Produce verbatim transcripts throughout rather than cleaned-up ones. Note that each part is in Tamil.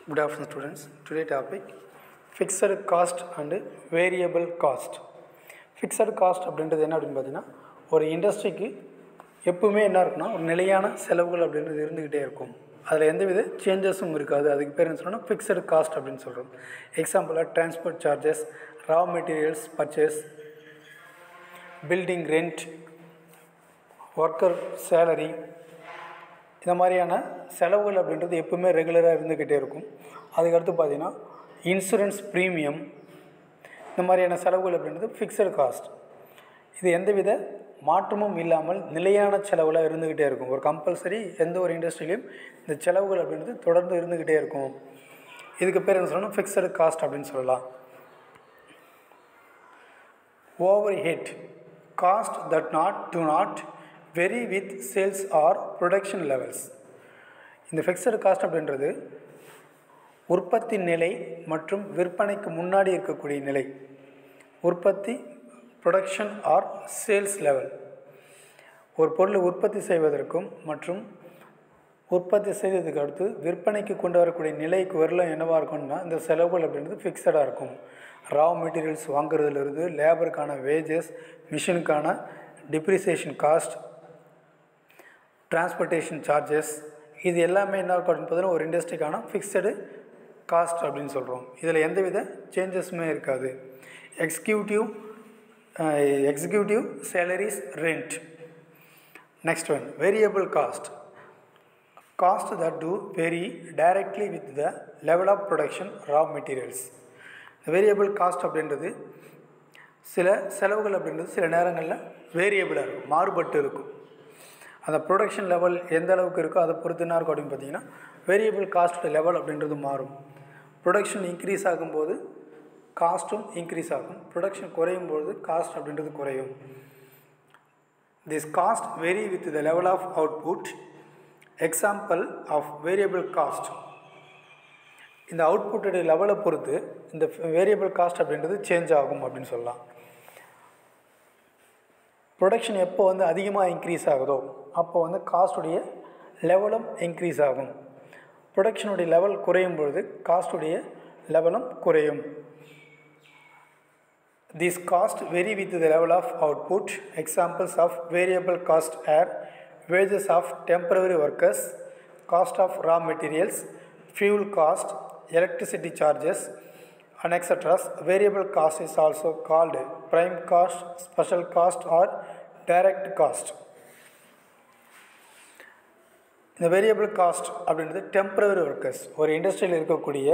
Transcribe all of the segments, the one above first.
Good afternoon, students. Today topic fixed cost and variable cost. Fixed cost அப்படின்றது என்ன அப்படின்னு பார்த்தீங்கன்னா ஒரு இண்டஸ்ட்ரிக்கு எப்பவுமே என்ன இருக்குன்னா ஒரு நிலையான செலவுகள் அப்படின்றது இருந்துக்கிட்டே இருக்கும். அதில் எந்தவித சேஞ்சஸும் இருக்காது. அதுக்கு பேர் என்ன சொல்லணும்னா ஃபிக்ஸட் காஸ்ட் அப்படின்னு சொல்கிறோம். எக்ஸாம்பிளாக transport charges, raw materials purchase, building rent, worker salary, இந்த மாதிரியான செலவுகள் அப்படின்றது எப்பவுமே ரெகுலராக இருந்துக்கிட்டே இருக்கும். அதுக்கடுத்து பார்த்திங்கன்னா இன்சூரன்ஸ் ப்ரீமியம், இந்த மாதிரியான செலவுகள் அப்படின்றது ஃபிக்ஸட் காஸ்ட். இது எந்தவித மாற்றமும் இல்லாமல் நிலையான செலவில் இருந்துக்கிட்டே இருக்கும். ஒரு கம்பல்சரி எந்த ஒரு இண்டஸ்ட்ரியிலையும் இந்த செலவுகள் அப்படின்றது தொடர்ந்து இருந்துக்கிட்டே இருக்கும். இதுக்கு பேர் என்ன சொல்லணும், ஃபிக்ஸட் காஸ்ட் அப்படின்னு சொல்லலாம். Overhead cost that not do not vary with sales or production levels. இந்த ஃபிக்ஸட் காஸ்ட் அப்படின்றது உற்பத்தி நிலை மற்றும் விற்பனைக்கு முன்னாடி இருக்கக்கூடிய நிலை. உற்பத்தி, ப்ரொடக்ஷன் ஆர் சேல்ஸ் லெவல். ஒரு பொருளை உற்பத்தி செய்வதற்கும் மற்றும் உற்பத்தி செய்ததுக்கு அடுத்து விற்பனைக்கு கொண்டு வரக்கூடிய நிலைக்கு வரலாம் என்னவாக இருக்கும்னா இந்த செலவுகள் அப்படின்றது ஃபிக்ஸடாக இருக்கும். ரா மெட்டீரியல்ஸ் வாங்குறதுலேருந்து லேபருக்கான வேஜஸ், மிஷினுக்கான டிப்ரிசியேஷன் காஸ்ட், டிரான்ஸ்போர்ட்டேஷன் சார்ஜஸ், இது எல்லாமே என்ன இருக்கும் அப்படின்னு பார்த்தீங்கன்னா ஒரு இண்டஸ்ட்ரிக்கான ஃபிக்ஸடு காஸ்ட் அப்படின்னு சொல்கிறோம். இதில் எந்தவித சேஞ்சஸுமே இருக்காது. Executive executive salaries, rent. Next one variable cost. Cost that do vary directly with the level of production raw materials. Variable cost அப்படின்றது சில செலவுகள் அப்படின்றது சில நேரங்களில் வேரியபிளாக இருக்கும், மாறுபட்டு இருக்கும். அந்த ப்ரொடக்ஷன் லெவல் எந்த அளவுக்கு இருக்கோ அதை பொறுத்து என்ன இருக்கும் அப்படின்னு பார்த்தீங்கன்னா வேரியபிள் காஸ்ட் லெவல் அப்படின்றது மாறும். ப்ரொடக்ஷன் இன்க்ரீஸ் ஆகும்போது காஸ்ட்டும் இன்க்ரீஸ் ஆகும். ப்ரொடக்ஷன் குறையும் போது காஸ்ட் அப்படின்றது குறையும். This cost vary with the level of output. Example of variable cost. இந்த அவுட்புட்டோடைய லெவலை பொறுத்து இந்த வேரியபிள் காஸ்ட் அப்படின்றது சேஞ்ச் ஆகும் அப்படின்னு சொல்லலாம். ப்ரொடக்ஷன் எப்போ வந்து அதிகமாக இன்க்ரீஸ் ஆகுதோ அப்போ வந்து காஸ்ட்டுடைய லெவலும் இன்க்ரீஸ் ஆகும். ப்ரொடக்ஷனுடைய லெவல் குறையும் பொழுது காஸ்ட்டுடைய லெவலும் குறையும். This cost vary with the level of output. Examples of variable cost are wages of temporary workers, cost of raw materials, fuel cost, electricity charges, and et cetera. Variable cost is also called prime cost, special cost, or direct cost. இந்த வேரியபிள் காஸ்ட் அப்படின்றது டெம்பரரி ஒர்க்கர்ஸ், ஒரு இண்டஸ்ட்ரியில் இருக்கக்கூடிய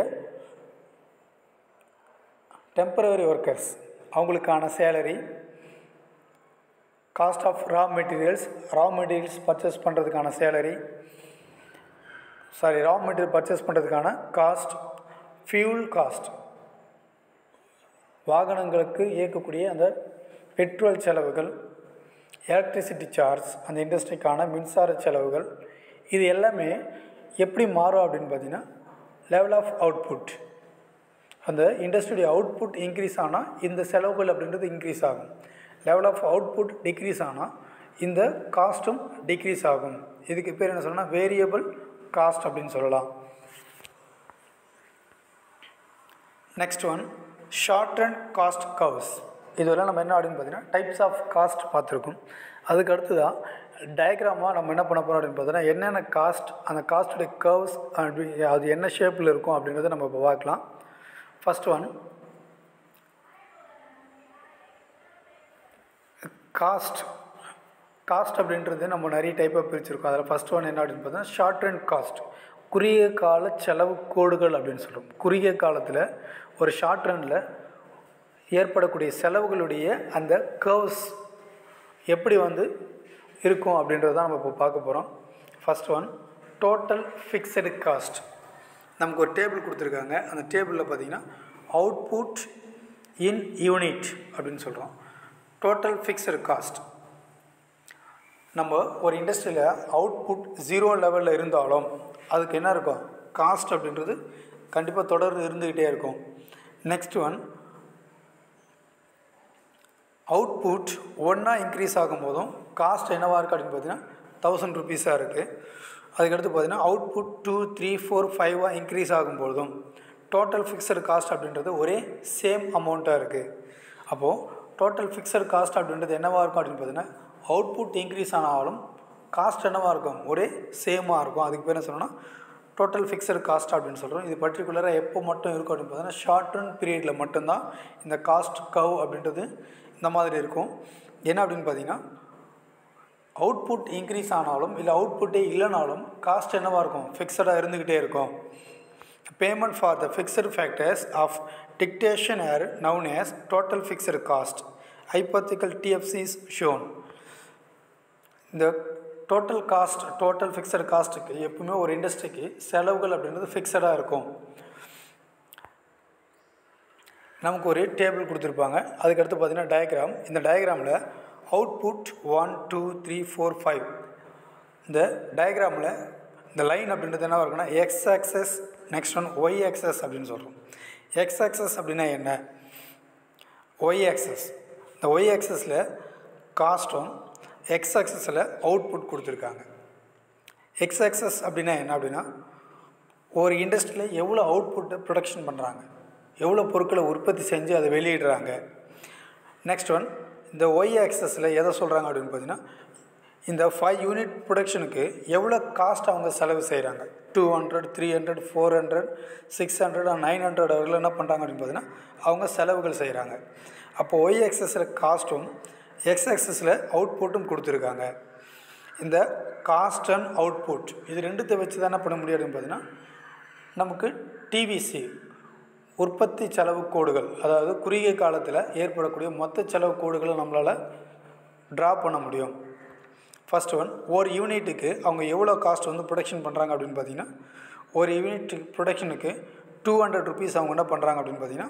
டெம்பரரி ஒர்க்கர்ஸ் அவங்களுக்கான salary, cost of raw materials, raw materials purchase பண்ணுறதுக்கான salary, sorry raw material purchase பண்ணுறதுக்கான காஸ்ட், ஃபியூல் காஸ்ட், வாகனங்களுக்கு இயக்கக்கூடிய அந்த பெட்ரோல் செலவுகள், எலக்ட்ரிசிட்டி சார்ஜ், அந்த இண்டஸ்ட்ரிக்கான மின்சார செலவுகள், இது எல்லாமே எப்படி மாறும் அப்படின்னு பார்த்தீங்கன்னா லெவல் ஆஃப் அவுட்புட். அந்த இண்டஸ்ட்ரியுடைய அவுட்புட் இன்க்ரீஸ் ஆனால் இந்த செலவுகள் அப்படின்றது இன்க்ரீஸ் ஆகும். லெவல் ஆஃப் அவுட்புட் டிக்ரீஸ் ஆனால் இந்த காஸ்ட்டும் டிக்ரீஸ் ஆகும். இதுக்கு பேர் என்ன சொல்லணும்னா வேரியபிள் காஸ்ட் அப்படின்னு சொல்லலாம். Next one short run cost curves. இதெல்லாம் நம்ம என்ன அப்படின்னு பார்த்தீங்கன்னா டைப்ஸ் ஆஃப் காஸ்ட் பார்த்துருக்கோம். அதுக்கு அடுத்து தான் டயக்ராமாக நம்ம என்ன பண்ண போகிறோம் அப்படின்னு பார்த்தோன்னா என்னென்ன காஸ்ட், அந்த காஸ்ட்டுடைய கர்வ்ஸ் அப்படி அது என்ன ஷேப்பில் இருக்கும் அப்படின்றத நம்ம இப்போ பார்க்கலாம். First one cost. காஸ்ட் அப்படின்றது நம்ம நிறைய டைப்பாக பிரிச்சுருக்கோம். அதில் ஃபஸ்ட் ஒன் என்ன அப்படின்னு பார்த்தோன்னா ஷார்ட் ரன் காஸ்ட், குறுகிய கால செலவு கோடுகள் அப்படின்னு சொல்கிறோம். குறுகிய காலத்தில் ஒரு ஷார்ட் ரனில் ஏற்படக்கூடிய செலவுகளுடைய அந்த கர்வ்ஸ் எப்படி வந்து இருக்கும் அப்படின்றது தான் நம்ம இப்போ பார்க்க போகிறோம். First one total fixed cost. நமக்கு ஒரு டேபிள் கொடுத்துருக்காங்க. அந்த டேபிளில் பார்த்திங்கன்னா அவுட்புட் இன் யூனிட் அப்படின்னு சொல்கிறோம். Total fixed cost. நம்ம ஒரு இண்டஸ்ட்ரியில் அவுட்புட் ஜீரோ லெவலில் இருந்தாலும் அதுக்கு என்ன இருக்கும், காஸ்ட் அப்படின்றது கண்டிப்பாக தொடர்ந்து இருந்துக்கிட்டே இருக்கும். நெக்ஸ்ட் ஒன் அவுட்புட் ஒன்றா இன்க்ரீஸ் ஆகும்போதும் காஸ்ட் என்னவாக இருக்குது அப்படின்னு பார்த்தீங்கன்னா தௌசண்ட் ருபீஸாக இருக்குது. அதுக்கடுத்து பார்த்திங்கன்னா அவுட்புட் டூ த்ரீ ஃபோர் ஃபைவாக இன்க்ரீஸ் ஆகும்பொழுதும் டோட்டல் ஃபிக்ஸடு காஸ்ட் அப்படின்றது ஒரே சேம் அமௌண்ட்டாக இருக்குது. அப்போது டோட்டல் ஃபிக்ஸடு காஸ்ட் அப்படின்றது என்னவாக இருக்கும் அப்படின்னு பார்த்தீங்கன்னா அவுட்புட் இன்க்ரீஸ் ஆனாலும் காஸ்ட் என்னவாக இருக்கும் ஒரே சேமாக இருக்கும். அதுக்கு பேர் என்ன சொல்லணும்னா டோட்டல் ஃபிக்ஸடு காஸ்ட் அப்படின்னு சொல்கிறோம். இது பர்டிகுலராக எப்போ மட்டும் இருக்கும் அப்படின்னு பார்த்தீங்கன்னா ஷார்ட் ரன் பீரியடில் மட்டும்தான் இந்த காஸ்ட் கவ் அப்படின்றது இந்த மாதிரி இருக்கும். என்ன அப்படின்னு பார்த்தீங்கன்னா அவுட்புட் இன்க்ரீஸ் ஆனாலும் இல்லை அவுட்புட்டே இல்லைனாலும் காஸ்ட் என்னவாக இருக்கும் ஃபிக்ஸடாக இருந்துக்கிட்டே இருக்கும். Payment for the fixed factors of dictation are known as total fixed cost. Hypothetical T F C is shown. இந்த டோட்டல் காஸ்ட் டோட்டல் ஃபிக்ஸடு காஸ்ட்டுக்கு எப்பவுமே ஒரு இண்டஸ்ட்ரிக்கு செலவுகள் அப்படின்றது ஃபிக்ஸடாக இருக்கும். நமக்கு ஒரு டேபிள் கொடுத்துருப்பாங்க. அதுக்கடுத்து பார்த்திங்கன்னா டயக்ராம். இந்த டயக்ராமில் output one two three four five இந்த டயக்ராமில் இந்த லைன் அப்படின்றது என்ன இருக்குன்னா X axis next one Y axis அப்படின்னு சொல்கிறோம். எக்ஸ் ஆக்சஸ் அப்படின்னா என்ன, ஒய் ஆக்சஸ். இந்த ஒய் ஆக்சஸில் காஸ்ட்டும் எக்ஸ் ஆக்சஸில் அவுட்புட் கொடுத்துருக்காங்க. எக்ஸ் ஆக்சஸ் அப்படின்னா என்ன அப்படின்னா ஒரு இண்டஸ்ட்ரியில் எவ்வளோ அவுட்புட்டை ப்ரொடக்ஷன் பண்ணுறாங்க, எவ்வளோ பொருட்களை உற்பத்தி செஞ்சு அதை வெளியிடுறாங்க. நெக்ஸ்ட் ஒன் இந்த ஒய் ஆக்சஸில் எதை சொல்கிறாங்க அப்படின்னு பார்த்தீங்கன்னா இந்த ஃபைவ் யூனிட் ப்ரொடக்ஷனுக்கு எவ்வளோ காஸ்ட் அவங்க செலவு செய்கிறாங்க. Two hundred three hundred four hundred six hundred nine hundred அவர்கள் என்ன பண்ணுறாங்க அப்படின்னு பார்த்தீங்கன்னா அவங்க செலவுகள் செய்கிறாங்க. அப்போ ஒய் ஆக்சஸில் காஸ்ட்டும் எக்ஸ் ஆக்சஸில் அவுட்புட்டும் கொடுத்துருக்காங்க. இந்த காஸ்ட் அண்ட் அவுட்புட் இது ரெண்டுத்தை வச்சு தான் என்ன பண்ண முடியும் அப்படின்னு பார்த்தீங்கன்னா நமக்கு டிவிசி உற்பத்தி செலவு கோடுகள், அதாவது குறுகிய காலத்தில் ஏற்படக்கூடிய மொத்த செலவு கோடுகளை நம்மளால் ட்ரா பண்ண முடியும். ஃபஸ்ட் ஒன் ஒரு யூனிட்டுக்கு அவங்க எவ்வளோ காஸ்ட் வந்து ப்ரொடக்ஷன் பண்ணுறாங்க அப்படின்னு பார்த்தீங்கன்னா ஒரு யூனிட் ப்ரொடக்ஷனுக்கு டூ ஹண்ட்ரட் ருபீஸ் அவங்க என்ன பண்ணுறாங்க அப்படின்னு பார்த்தீங்கன்னா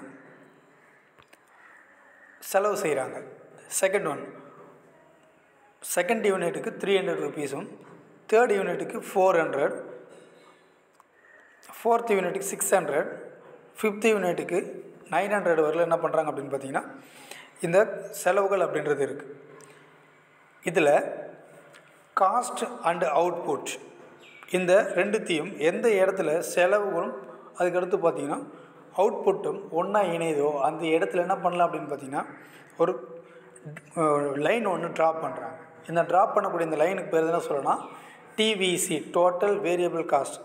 செலவு செய்கிறாங்க. செகண்ட் ஒன் செகண்ட் யூனிட்டுக்கு த்ரீ ஹண்ட்ரட் ருபீஸும் தேர்ட் யூனிட்டுக்கு ஃபோர் ஹண்ட்ரட் ஃபோர்த் யூனிட்டுக்கு சிக்ஸ் ஹண்ட்ரட் ஃபிஃப்த் யூனிட்டுக்கு நைன் ஹண்ட்ரட் வரல என்ன பண்ணுறாங்க அப்படின்னு பார்த்தீங்கன்னா இந்த செலவுகள் அப்படின்றது இருக்குது. இதில் காஸ்ட் அண்டு அவுட்புட் இந்த ரெண்டுத்தையும் எந்த இடத்துல செலவுகளும் அதுக்கடுத்து பார்த்திங்கன்னா அவுட்புட்டும் ஒன்றா இணையதோ அந்த இடத்துல என்ன பண்ணலாம் அப்படின்னு பார்த்திங்கன்னா ஒரு லைன் ஒன்று ட்ரா பண்ணுறாங்க. இந்த ட்ரா பண்ணக்கூடிய இந்த லைனுக்கு பேர் என்ன சொல்லணும்னா TVC total variable cost.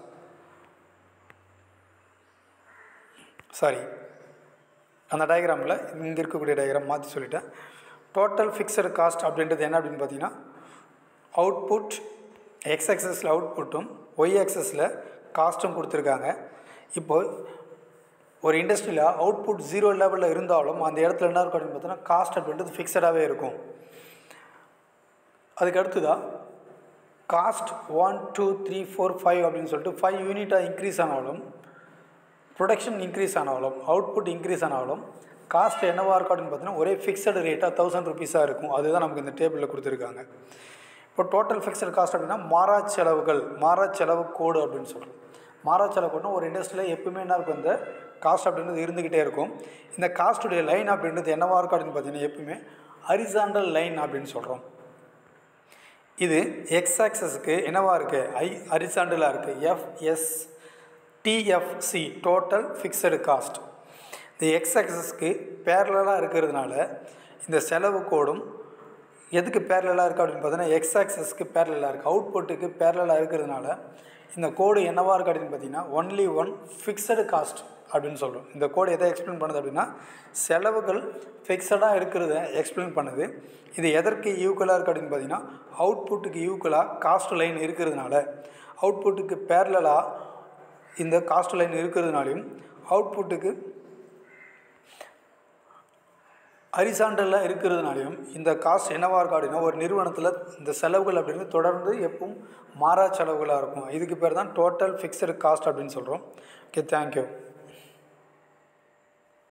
Sorry அந்த டயக்ராமில் இங்கே இருக்கக்கூடிய டயக்ராம் மாற்றி சொல்லிட்டேன். டோட்டல் ஃபிக்ஸடு காஸ்ட் அப்படின்றது என்ன அப்படின்னு பார்த்தீங்கன்னா அவுட்புட் எக்ஸ் ஆக்சஸில் அவுட்புட்டும் ஒய் ஆக்சஸில் காஸ்ட்டும் கொடுத்துருக்காங்க. இப்போது ஒரு இண்டஸ்ட்ரியில் அவுட்புட் ஜீரோ லெவலில் இருந்தாலும் அந்த இடத்துல என்ன இருக்கும் அப்படின்னு பார்த்தீங்கன்னா காஸ்ட் அப்படின்றது ஃபிக்ஸடாகவே இருக்கும். அதுக்கு அடுத்ததாக cost one two three four five அப்படின்னு சொல்லிட்டு ஃபைவ் யூனிட்டாக இன்க்ரீஸ் ஆனாலும் ப்ரொடக்ஷன் இன்க்ரீஸ் ஆனாலும் அவுட்புட் இன்க்ரீஸ் ஆனாலும் காஸ்ட் என்னவாக இருக்கும் அப்படின்னு பார்த்தீங்கன்னா ஒரே ஃபிக்ஸடு ரேட்டாக தௌசண்ட் ருபீஸாக இருக்கும். அதுதான் நமக்கு இந்த டேபிளில் கொடுத்துருக்காங்க. இப்போ டோட்டல் ஃபிக்ஸடு காஸ்ட் அப்படின்னா மாறா செலவுகள், மாறா செலவு கோடு அப்படின்னு சொல்கிறோம். மாறா செலவு கோடுனா ஒரு இண்டஸ்ட்ரியில் எப்பவுமே என்ன இருக்கும் இந்த காஸ்ட் அப்படின்றது இருந்துக்கிட்டே இருக்கும். இந்த காஸ்ட்டுடைய லைன் அப்படின்றது என்னவாக இருக்கும் அப்படின்னு பார்த்தீங்கன்னா எப்பவுமே ஹரிசாண்டல் லைன் அப்படின்னு சொல்கிறோம். இது எக்ஸ் ஆக்சஸுக்கு என்னவாக இருக்குது ஐ ஹரிசாண்டலாக இருக்குது FS TFC total fixed cost. இந்த எக்ஸ் ஆக்சஸ்க்கு பேரலாக இருக்கிறதுனால இந்த செலவு கோடும் எதுக்கு பேரலாக இருக்குது அப்படின்னு பார்த்தீங்கன்னா எக்ஸ் ஆக்சஸ்க்கு பேரலாக இருக்குது, அவுட்புட்டுக்கு பேரலாக இருக்கிறதுனால இந்த கோடு என்னவாக இருக்குது அப்படின்னு பார்த்தீங்கன்னா ஒன்லி ஒன் ஃபிக்ஸடு காஸ்ட் அப்படின்னு சொல்கிறோம். இந்த கோடு எதை எக்ஸ்பிளைன் பண்ணுது அப்படின்னா செலவுகள் ஃபிக்ஸடாக இருக்கிறத எக்ஸ்பிளைன் பண்ணுது. இது எதற்கு ஈக்குவலாக இருக்குது அப்படின்னு பார்த்தீங்கன்னா அவுட்புட்டுக்கு ஈக்குவலாக காஸ்ட் லைன் இருக்கிறதுனால அவுட்புட்டுக்கு பேரலாக இந்த காஸ்ட் லைன் இருக்கிறதுனாலையும் அவுட்புட்டுக்கு ஹரிசாண்டலாக இருக்கிறதுனாலையும் இந்த காஸ்ட் என்னவாக இருக்கும் அப்படின்னா ஒரு நிறுவனத்தில் இந்த செலவுகள் அப்படின்னு தொடர்ந்து எப்பவும் மாறா செலவுகளாக இருக்கும். இதுக்கு பேர் தான் டோட்டல் ஃபிக்ஸடு காஸ்ட் அப்படின்னு சொல்கிறோம். Okay, thank you.